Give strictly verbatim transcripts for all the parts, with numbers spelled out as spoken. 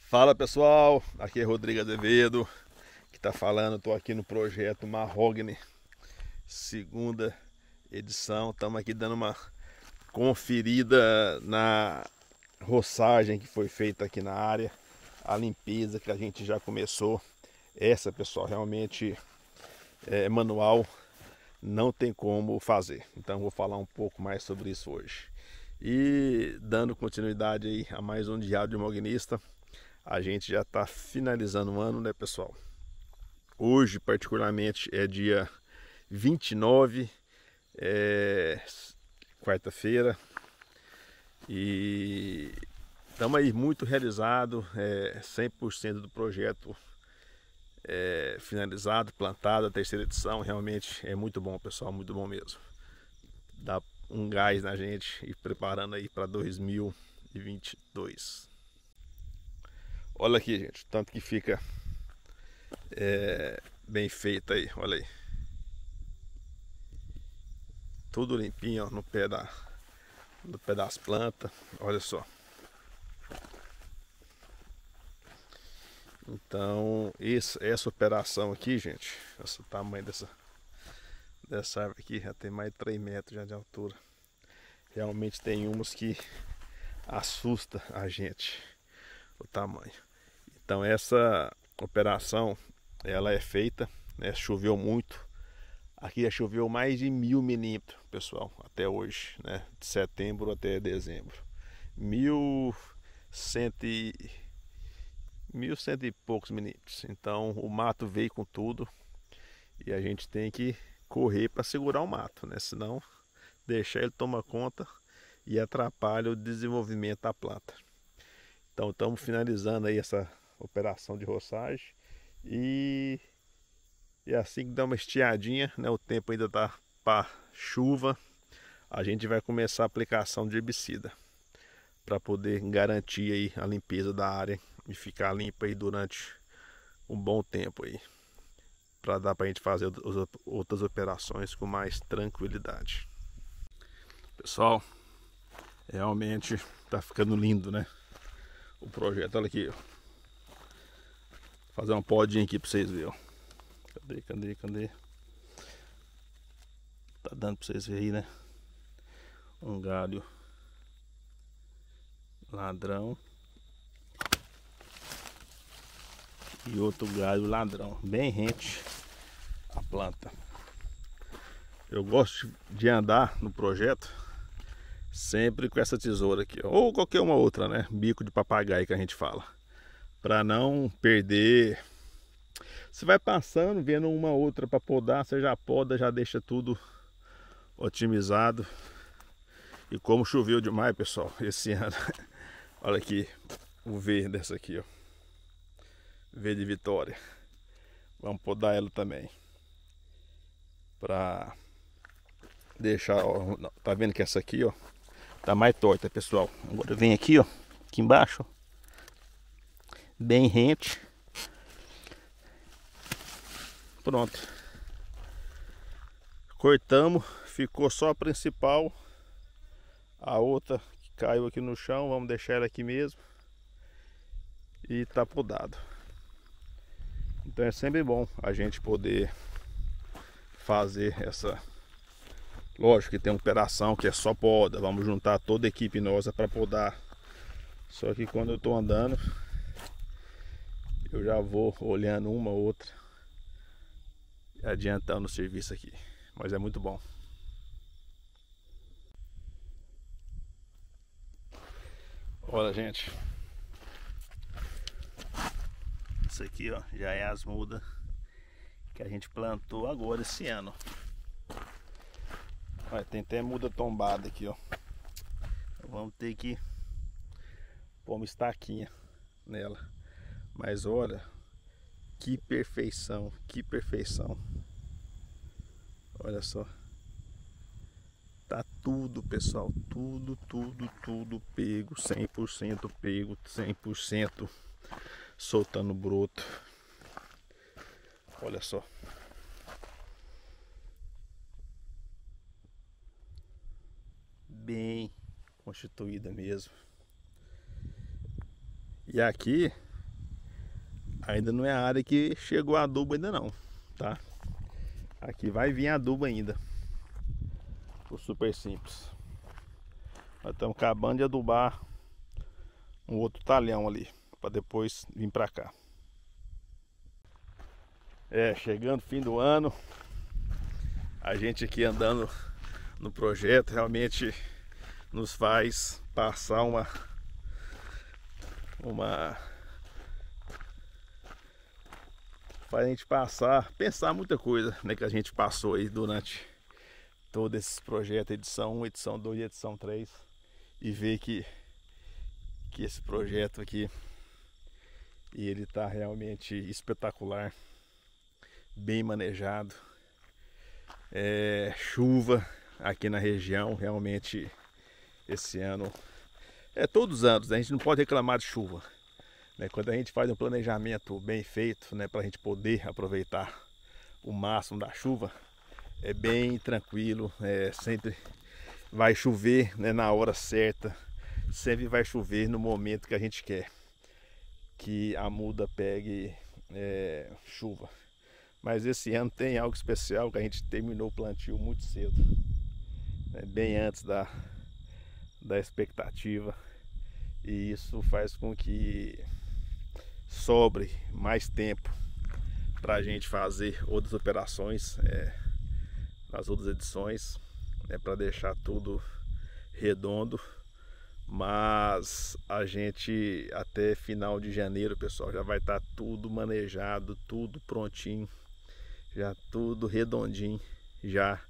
Fala pessoal, aqui é Rodrigo Azevedo que tá falando. Estou aqui no projeto Mahogany, segunda edição. Estamos aqui dando uma conferida na roçagem que foi feita aqui na área, a limpeza que a gente já começou. Essa, pessoal, realmente é manual, não tem como fazer. Então vou falar um pouco mais sobre isso hoje. E dando continuidade aí a mais um Diário de um Mognista. A gente já está finalizando o ano, né, pessoal? Hoje, particularmente, é dia vinte e nove, é quarta-feira, e estamos aí muito realizado, é, cem por cento do projeto é, finalizado, plantado, a terceira edição. Realmente é muito bom, pessoal, muito bom mesmo. Dá um gás na gente e preparando aí para dois mil e vinte e dois. Olha aqui, gente, tanto que fica é, bem feito aí, olha aí. Tudo limpinho, ó, no pé da, no pé das plantas, olha só. Então, esse, essa operação aqui, gente, esse tamanho dessa, dessa árvore aqui, já tem mais de três metros já de altura. Realmente tem umas que assusta a gente, o tamanho. Então essa operação, ela é feita, né? Choveu muito. Aqui já choveu mais de mil milímetros, pessoal, até hoje, né? De setembro até dezembro. Mil cento e, mil cento e poucos milímetros. Então o mato veio com tudo e a gente tem que correr para segurar o mato, né? Senão deixar ele tomar conta e atrapalha o desenvolvimento da planta. Então estamos finalizando aí essa operação de roçagem e, e assim que dá uma estiadinha, né, o tempo ainda tá para chuva, a gente vai começar a aplicação de herbicida para poder garantir aí a limpeza da área e ficar limpa aí durante um bom tempo aí, para dar para a gente fazer outras operações com mais tranquilidade. Pessoal, realmente tá ficando lindo, né? O projeto, olha aqui, ó. Fazer uma podinha aqui pra vocês verem, ó. Cadê, cadê, cadê? Tá dando pra vocês verem aí, né? Um galho ladrão e outro galho ladrão, bem rente a planta. Eu gosto de andar no projeto sempre com essa tesoura aqui, ó, ou qualquer uma outra, né? Bico de papagaio que a gente fala, para não perder. Você vai passando, vendo uma outra para podar, você já poda, já deixa tudo otimizado. E como choveu demais, pessoal, esse ano, olha aqui o verde dessa aqui, ó, verde Vitória. Vamos podar ela também, para deixar, ó, tá vendo que essa aqui, ó, tá mais torta, pessoal. Agora vem aqui, ó, aqui embaixo, ó, bem rente. Pronto, cortamos, ficou só a principal, a outra que caiu aqui no chão, vamos deixar ela aqui mesmo e tá podado. Então é sempre bom a gente poder fazer essa. Lógico que tem uma operação que é só poda, vamos juntar toda a equipe nossa para podar. Só que quando eu tô andando, eu já vou olhando uma ou outra e adiantando o serviço aqui. Mas é muito bom. Olha, gente, isso aqui, ó, já é as mudas que a gente plantou agora esse ano. Olha, tem até muda tombada aqui, ó. Vamos ter que pôr uma estaquinha nela. Mas olha, que perfeição, que perfeição. Olha só. Tá tudo, pessoal, tudo, tudo, tudo pego, cem por cento pego, cem por cento soltando broto. Olha só. Bem constituída mesmo. E aqui ainda não é a área que chegou adubo ainda não, tá? Aqui vai vir adubo ainda. O super simples. Nós estamos acabando de adubar um outro talhão ali, para depois vir para cá. É, chegando fim do ano, a gente aqui andando no projeto realmente nos faz passar uma uma faz a gente passar, pensar muita coisa, né, que a gente passou aí durante todo esse projeto, edição um, edição dois e edição três, e ver que que esse projeto aqui, e ele tá realmente espetacular, bem manejado. É, chuva aqui na região, realmente esse ano, é todos os anos, né? A gente não pode reclamar de chuva, né? Quando a gente faz um planejamento bem feito, né, para a gente poder aproveitar o máximo da chuva, é bem tranquilo, é, sempre vai chover, né, na hora certa, sempre vai chover no momento que a gente quer que a muda pegue é, chuva. Mas esse ano tem algo especial, que a gente terminou o plantio muito cedo, né, bem antes da, da expectativa, e isso faz com que sobre mais tempo para a gente fazer outras operações é, nas outras edições, né, para deixar tudo redondo. Mas a gente até final de janeiro, pessoal, já vai estar tudo manejado, tudo prontinho, já tudo redondinho, já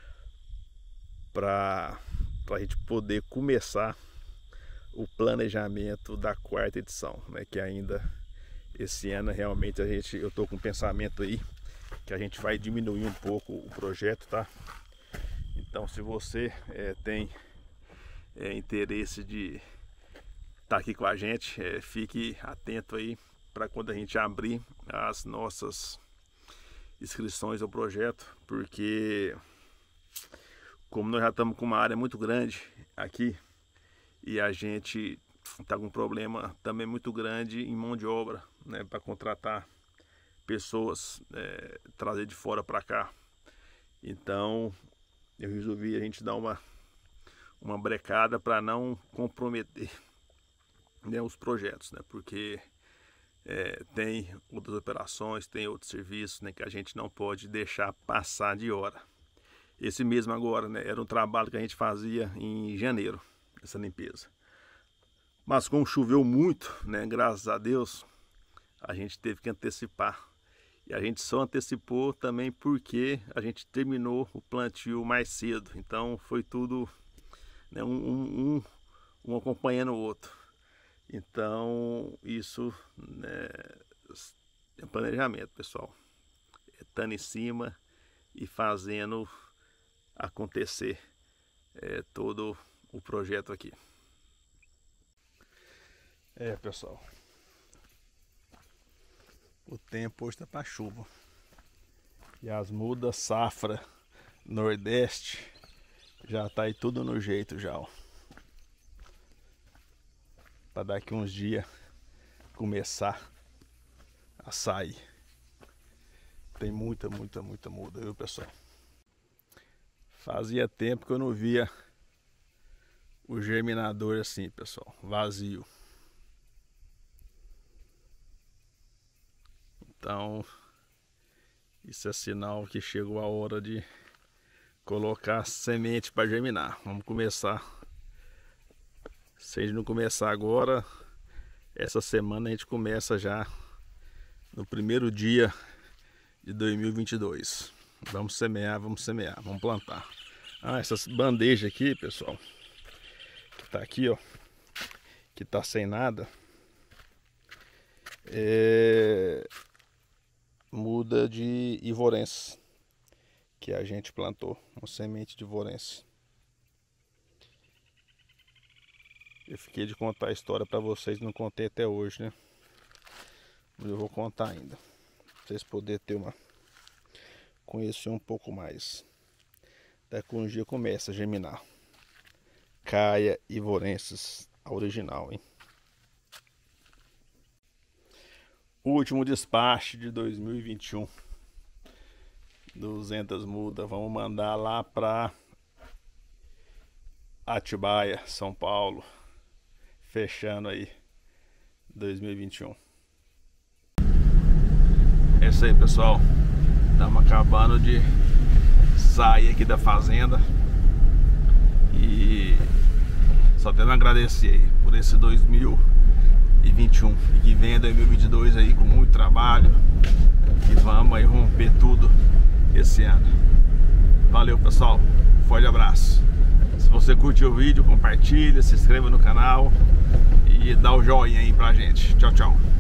para a gente poder começar o planejamento da quarta edição, né? Que ainda esse ano realmente a gente, eu tô com um pensamento aí que a gente vai diminuir um pouco o projeto, tá? Então, se você é, tem é, interesse de estar aqui com a gente, é, fique atento aí para quando a gente abrir as nossas inscrições ao projeto, porque como nós já estamos com uma área muito grande aqui e a gente está com um problema também muito grande em mão de obra, né, para contratar pessoas, é, trazer de fora para cá. Então eu resolvi a gente dar uma uma brecada para não comprometer, né, os projetos, né, porque é, tem outras operações, tem outros serviços, né, que a gente não pode deixar passar de hora. Esse mesmo agora, né, era um trabalho que a gente fazia em janeiro, essa limpeza. Mas como choveu muito, né, graças a Deus, a gente teve que antecipar. E a gente só antecipou também porque a gente terminou o plantio mais cedo. Então foi tudo, né, um, um, um acompanhando o outro. Então isso, né, é planejamento, pessoal. É estando em cima e fazendo acontecer é, todo o projeto aqui. É, pessoal, o tempo hoje está para chuva e as mudas safra nordeste já tá aí tudo no jeito já, ó, para daqui uns dias começar a sair. Tem muita, muita, muita muda, viu, pessoal? Fazia tempo que eu não via o germinador assim, pessoal, vazio. Então, isso é sinal que chegou a hora de colocar semente para germinar. Vamos começar. Se a gente não começar agora, essa semana a gente começa já no primeiro dia de dois mil e vinte e dois. Vamos semear, vamos semear, vamos plantar. Ah, essas bandejas aqui, pessoal, que tá aqui, ó, que tá sem nada, é muda de ivorense que a gente plantou, uma semente de ivorense. Eu fiquei de contar a história para vocês, não contei até hoje, né? Mas eu vou contar ainda, pra vocês poderem ter uma conhecer um pouco mais. Daqui um dia começa a germinar. Caia ivorensis, a original, hein? Último despacho de dois mil e vinte e um. duzentas mudas. Vamos mandar lá para Atibaia, São Paulo. Fechando aí dois mil e vinte e um. É isso aí, pessoal. Estamos acabando de sair aqui da fazenda. E só tenho a agradecer aí por esse dois mil e vinte e um. E que venha dois mil e vinte e dois aí com muito trabalho. E vamos aí romper tudo esse ano. Valeu, pessoal. Forte abraço. Se você curtiu o vídeo, compartilha, se inscreva no canal e dá o joinha aí pra gente. Tchau, tchau.